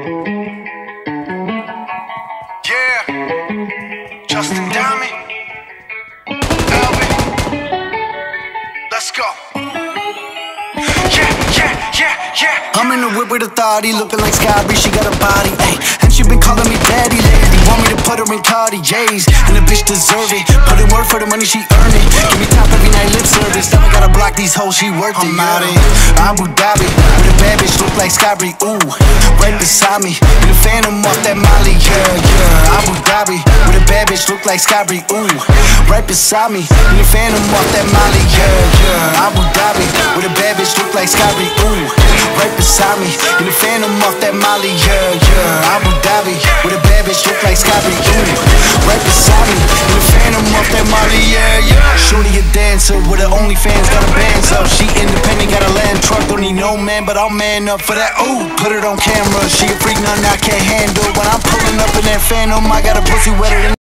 Yeah, Justin Diamond, Alvin, let's go. I'm in the whip with authority, looking like Skybree, she got a body, ayy. And she been calling me daddy lately, want me to put her in Cartiers, and the bitch deserve it. Put in work for the money, she earn it. Give me top every night, lip service. Now I gotta block these hoes, she worth it. I'm out in Abu Dhabi, with a bad bitch, look like Skybree, ooh. Right beside me, with a phantom off that Molly, yeah. Abu Dhabi, with a bad bitch, look like Skybree, ooh. Right beside me, with a phantom off that Molly, yeah. Abu Dhabi, with a bad bitch, look like Skybree, ooh. Right beside me, in the phantom off that Molly, yeah. Abu Dhabi, with a bad bitch, look like Skybree, ooh. Right beside me, in the phantom off that Molly, yeah. Shorty a dancer, with her OnlyFans, got a band up. She independent, got a land truck, don't need no man, but I'll man up for that, ooh. Put it on camera, she a freak, nothing I can't handle. When I'm pulling up in that phantom, I got a pussy wetter than